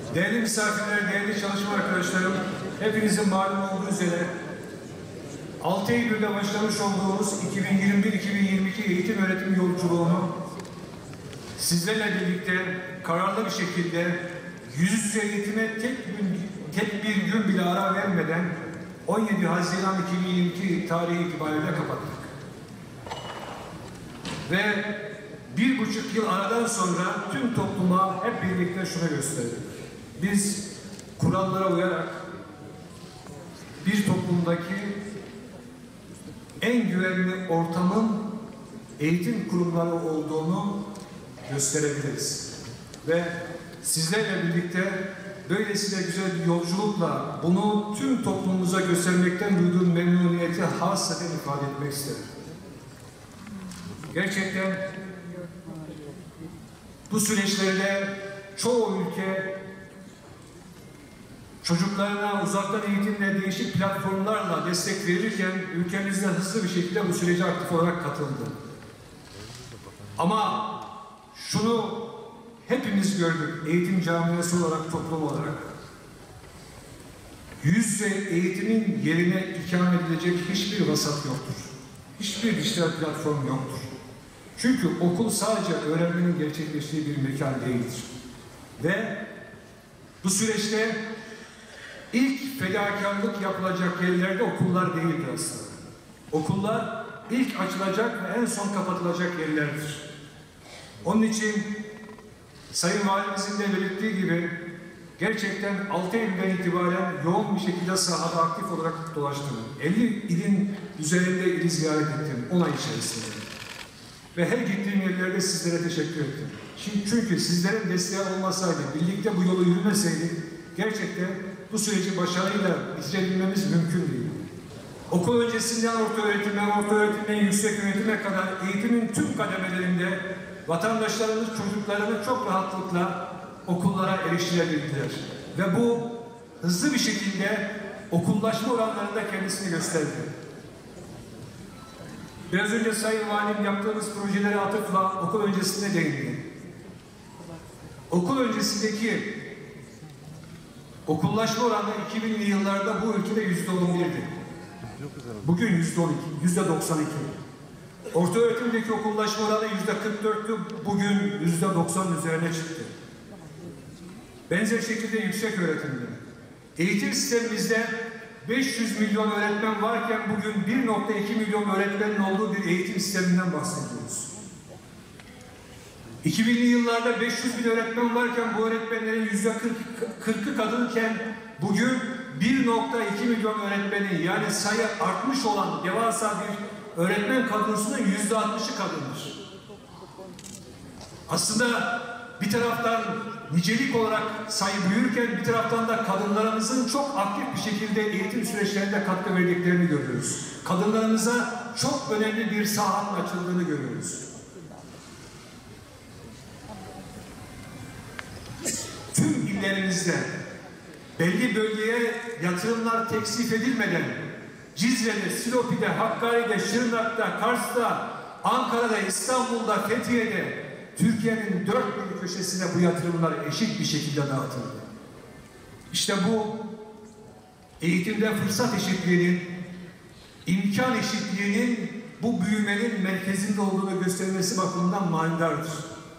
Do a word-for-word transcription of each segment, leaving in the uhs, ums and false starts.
Değerli misafirler, değerli çalışma arkadaşlarım, hepinizin malum olduğu üzere altı Eylül'de başlamış olduğumuz iki bin yirmi bir iki bin yirmi iki eğitim öğretim yolculuğunu sizlerle birlikte kararlı bir şekilde yüz yüze eğitime tek, gün, tek bir gün bile ara vermeden on yedi Haziran iki bin yirmi iki tarihi itibariyle kapattık. Ve bir buçuk yıl aradan sonra tüm topluma hep birlikte şunu gösterdik. Biz kurallara uyarak bir toplumdaki en güvenli ortamın eğitim kurumları olduğunu gösterebiliriz. Ve sizlerle birlikte böylesine güzel bir yolculukla bunu tüm toplumumuza göstermekten duyduğum memnuniyeti hasreten ifade etmek isterim. Gerçekten bu süreçlerde çoğu ülke çocuklarına uzaktan eğitimle değişik platformlarla destek verirken ülkemizde hızlı bir şekilde bu sürece aktif olarak katıldı. Ama şunu hepimiz gördük, eğitim camiası olarak, toplum olarak. Yüz yüze eğitimin yerine ikame edilecek hiçbir vasat yoktur. Hiçbir dijital platform yoktur. Çünkü okul sadece öğrenmenin gerçekleştiği bir mekan değildir. Ve bu süreçte ilk fedakarlık yapılacak yerlerde okullar değildir aslında. Okullar ilk açılacak ve en son kapatılacak yerlerdir. Onun için Sayın Valimizin de belirttiği gibi gerçekten altı Eylül'den itibaren yoğun bir şekilde sahada aktif olarak dolaştım. elli ilin üzerinde ili ziyaret ettim on ay içerisinde. Ve her gittiğim yerlerde sizlere teşekkür ettim. Şimdi çünkü sizlerin desteği olmasaydı, birlikte bu yolu yürümeseydik gerçekten bu süreci başarıyla bitirebilmemiz mümkün değil. Okul öncesinden orta öğretime, orta öğretimden yüksek öğretime kadar eğitimin tüm kademelerinde vatandaşlarımız çocuklarını çok rahatlıkla okullara eriştirebildiler. Ve bu hızlı bir şekilde okullaşma oranlarında kendisini gösterdi. Biraz önce Sayın Valim yaptığımız projelere atıfla okul öncesine değindi. Okul öncesindeki okullaşma oranı iki binli yıllarda bu ülkede yüzde on birdi. Bugün yüzde on iki, yüzde doksan iki. Orta öğretimdeki okullaşma oranı yüzde kırk dörttü, bugün yüzde doksan üzerine çıktı. Benzer şekilde yüksek öğretimde. Eğitim sistemimizde beş yüz milyon öğretmen varken bugün bir nokta iki milyon öğretmenin olduğu bir eğitim sisteminden bahsediyoruz. iki binli yıllarda beş yüz bin öğretmen varken bu öğretmenlerin yüzde kırkı kadınken bugün bir nokta iki milyon öğretmenin yani sayı artmış olan devasa bir öğretmen kadrosunun yüzde altmışı kadındır. Aslında bir taraftan nicelik olarak sayı büyürken bir taraftan da kadınlarımızın çok aktif bir şekilde eğitim süreçlerinde katkı verdiklerini görüyoruz. Kadınlarımıza çok önemli bir sahanın açıldığını görüyoruz. Tüm illerimizde belli bölgeye yatırımlar teksif edilmeden Cizre'de, Silopi'de, Hakkari'de, Şırnak'ta, Kars'ta, Ankara'da, İstanbul'da, Fethiye'de Türkiye'nin dört bir köşesine bu yatırımlar eşit bir şekilde dağıtıldı. İşte bu eğitimde fırsat eşitliğinin, imkan eşitliğinin bu büyümenin merkezinde olduğunu göstermesi bakımından manidardır.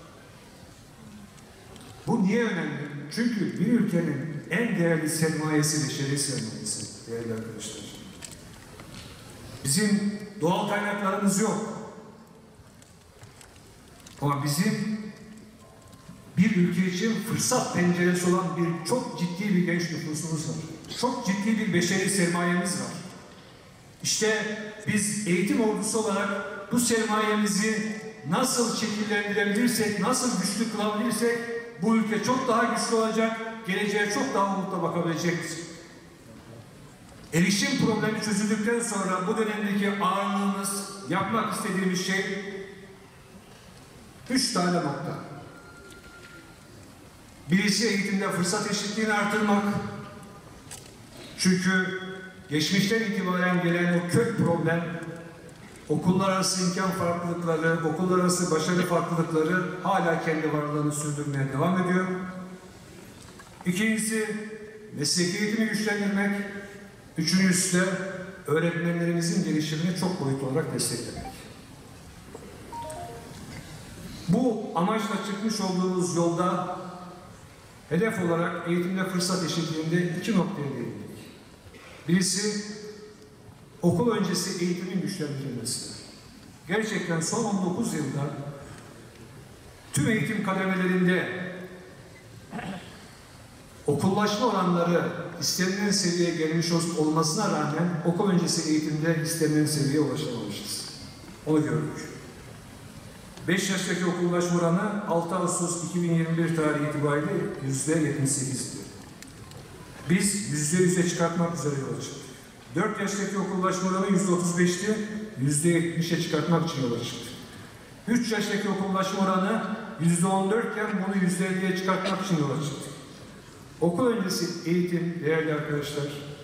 Bu niye önemli? Çünkü bir ülkenin en değerli sermayesi beşeri sermayesi değerli arkadaşlar. Bizim doğal kaynaklarımız yok. Ama bizim bir ülke için fırsat penceresi olan bir çok ciddi bir genç nüfusumuz var. Çok ciddi bir beşeri sermayemiz var. İşte biz eğitim ordusu olarak bu sermayemizi nasıl şekillendirebilirsek, nasıl güçlü kılabilirsek bu ülke çok daha güçlü olacak, geleceğe çok daha umutla bakabilecektir. Erişim problemi çözüldükten sonra bu dönemdeki ağırlığımız, yapmak istediğimiz şey üç tane nokta. Birisi eğitimde fırsat eşitliğini artırmak. Çünkü geçmişten itibaren gelen o kök problem, okullar arası imkan farklılıkları, okullar arası başarı farklılıkları hala kendi varlığını sürdürmeye devam ediyor. İkincisi, mesleki eğitimi güçlendirmek. Üçüncüsü de öğretmenlerimizin gelişimini çok boyutlu olarak desteklemek. Bu amaçla çıkmış olduğumuz yolda hedef olarak eğitimde fırsat eşitliğinde iki noktaya değindik. Birisi, okul öncesi eğitimin güçlendirilmesi. Gerçekten son on dokuz yılda tüm eğitim kademelerinde okullaşma oranları istenilen seviyeye gelmiş olmasına rağmen okul öncesi eğitimde istenilen seviyeye ulaşamamışız. Onu gördük. beş yaştaki okullaşma oranı altı Ağustos iki bin yirmi bir tarihi itibariyle yüzde yetmiş sekizdi. Biz yüzde yüze çıkartmak üzere yola çıktık. dört yaştaki okullaşma oranı yüzde otuz beşti, yüzde yetmişe çıkartmak için yola çıktık. üç yaştaki okullaşma oranı yüzde on dört iken bunu yüzde elliye çıkartmak için yola çıktık. Okul öncesi eğitim, değerli arkadaşlar,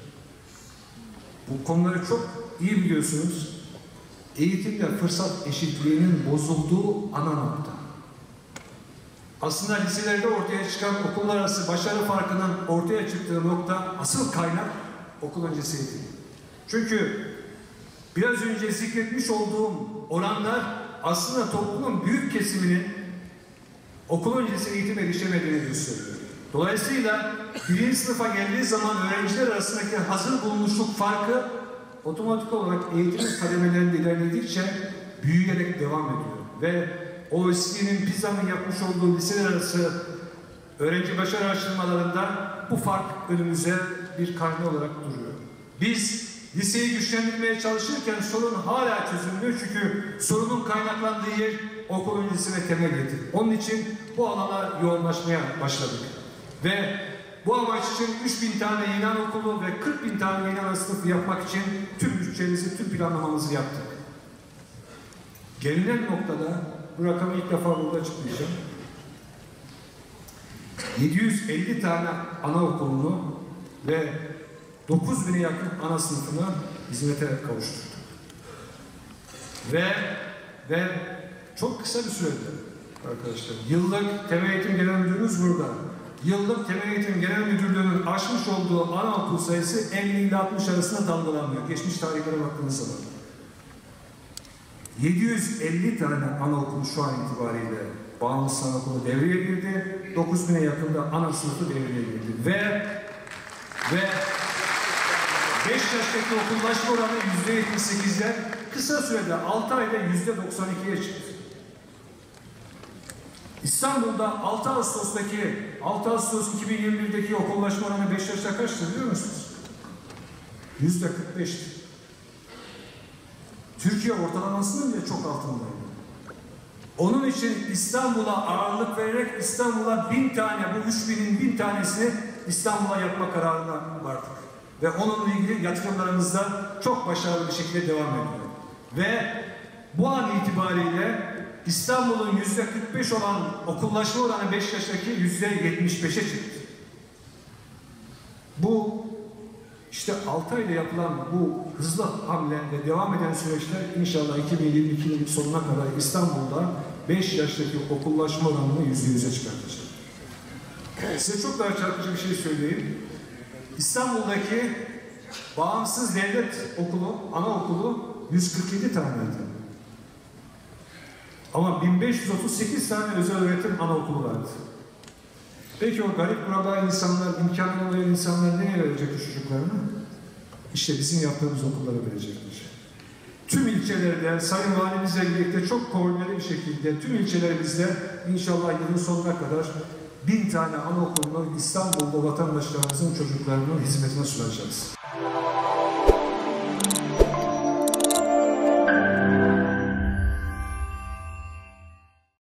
bu konuları çok iyi biliyorsunuz. Eğitimde fırsat eşitliğinin bozulduğu ana nokta. Aslında liselerde ortaya çıkan okullar arası başarı farkının ortaya çıktığı nokta, asıl kaynak okul öncesi eğitim. Çünkü biraz önce zikretmiş olduğum oranlar aslında toplumun büyük kesiminin okul öncesi eğitim erişemediğini gösteriyor. Dolayısıyla birinci sınıfa geldiği zaman öğrenciler arasındaki hazır bulunmuşluk farkı otomatik olarak eğitimin kademelerinde ilerledikçe büyüyerek devam ediyor. Ve O E C D'nin PISA'nın yapmış olduğu liseler arası öğrenci başarı araştırmalarında bu fark önümüze bir karne olarak duruyor. Biz liseyi güçlendirmeye çalışırken sorun hala çözülmüyor çünkü sorunun kaynaklandığı yer okul öncesi ve temel eğitim. Onun için bu alana yoğunlaşmaya başladık. Ve bu amaç için üç bin tane yeni anaokulu ve kırk bin tane yeni ana sınıfı yapmak için tüm bütçemizi, tüm planlamamızı yaptık. Gelinen noktada, bu rakamı ilk defa burada açıklayacağım. yedi yüz elli tane anaokulunu ve dokuz bine yakın ana sınıfına hizmete kavuşturduk. Ve ve çok kısa bir sürede arkadaşlar, yıllık temel eğitim genel müdürümüz burada. Yıllık temel eğitim genel müdürlüğünün aşmış olduğu anaokul sayısı elli ile altmış arasında dalgalanmıyor. Geçmiş tarihlere baktığınız zaman. yedi yüz elli tane anaokul şu an itibariyle bağımsız anaokulu devreye girdi. dokuz bine yakında ana sınıfı devreye girdi. Ve ve beş yaştaki okullaşma oranı yüzde yetmiş sekizden kısa sürede altı ayda yüzde doksan ikiye çıktı. İstanbul'da altı Ağustos'taki altı Ağustos iki bin yirmi birdeki okullaşma oranı beş yaşta kaçtı biliyor musunuz? yüzde kırk beşti. Türkiye ortalamasının bile çok altındaydı. Onun için İstanbul'a ağırlık vererek İstanbul'a bin tane, bu üç binin bin tanesini İstanbul'a yapma kararına vardık. Ve onunla ilgili yatırımlarımızda çok başarılı bir şekilde devam ediyor. Ve bu an itibariyle İstanbul'un yüzde kırk beş olan okullaşma oranı beş yaştaki yüzde yetmiş beşe çıktı. Bu işte altı ayda yapılan bu hızlı hamle ve devam eden süreçler inşallah iki bin yirmi iki yılın sonuna kadar İstanbul'da beş yaştaki okullaşma oranını yüzde yüze çıkartacak. Size çok daha çarpıcı bir şey söyleyeyim. İstanbul'daki bağımsız devlet okulu, anaokulu yüz kırk yedi taneydi. Ama bin beş yüz otuz sekiz tane özel öğretim anaokulu vardı. Peki o garip buralar insanlar, imkanı olmayan insanlar nereye verecek çocuklarını? İşte bizim yaptığımız okullara verecekler. Tüm ilçelerde, Sayın Valimizle birlikte çok koordineli bir şekilde tüm ilçelerimizde inşallah yılın sonuna kadar bin tane anaokulunu İstanbul'da vatandaşlarımızın çocuklarının hizmetine sunacağız.